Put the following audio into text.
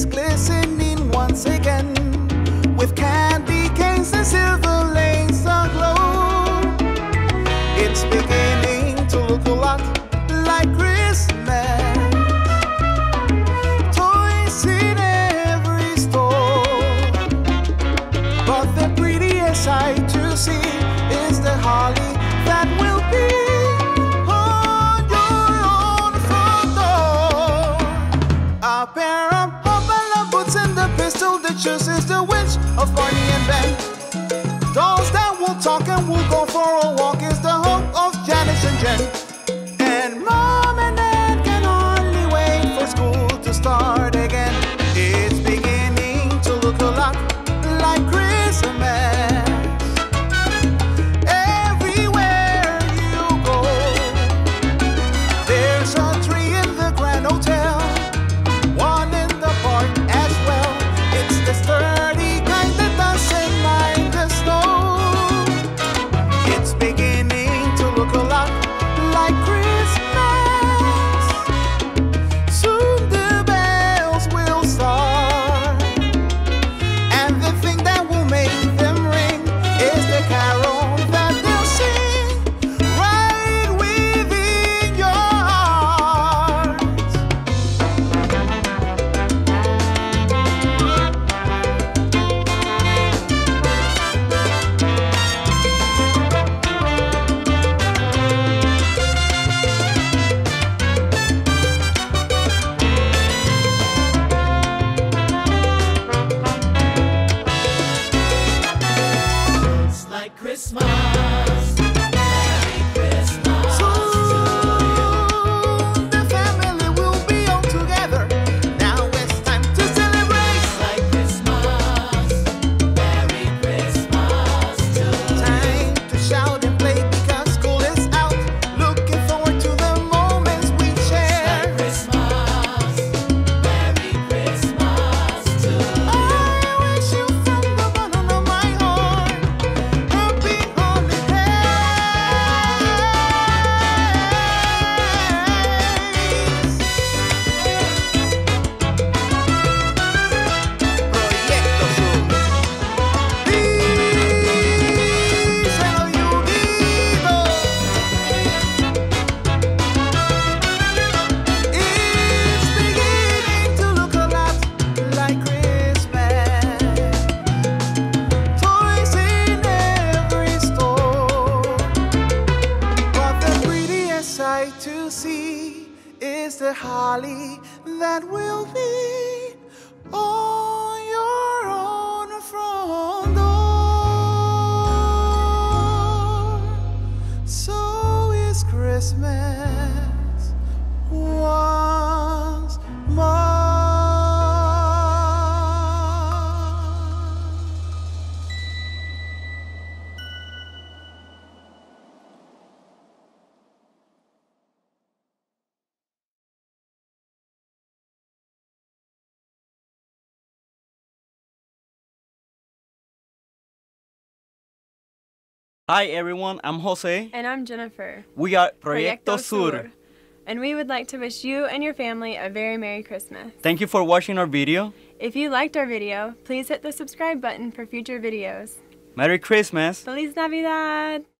is glistening once again, with candy canes and silver lanes aglow. It's beginning to look a lot like Christmas. Toys in every store, but the prettiest sight to see is the holly that will be on your own front door. A pair of Hopalong boots and the pistol that chooses the witch of Barney and Ben. Dolls that will talk and will go for a walk is the hope of Janice and Jen. And Mom and Dad can hardly wait for school to start again. It's beginning to look a lot like Christmas. Everywhere you go, there's a tree in the Grand Hotel, one in the park as well. It's the sturdy kind that doesn't mind the snow. It's beginning to look a lot like Christmas. Soon the bells will start, and the thing that will make them ring is the carol that they'll sing right within your heart. It's like Christmas. Merry Christmas to you. Soon the family will be all together. Now it's time to celebrate. It's like Christmas. Merry Christmas to you. Time to shout and play because school is out. Looking forward to the moments we It's share. like Christmas. Merry Christmas to you. I wish you from the bottom of my heart happy holidays. Proyecto Sur. Díselo, Junito. It's beginning to look a lot like Christmas. Toys in every store, but the prettiest sight to see is the holly that will be on your own front door. So is Christmas once more. Hi everyone, I'm Jose. And I'm Jennifer. We are Proyecto Sur. And we would like to wish you and your family a very Merry Christmas. Thank you for watching our video. If you liked our video, please hit the subscribe button for future videos. Merry Christmas! Feliz Navidad!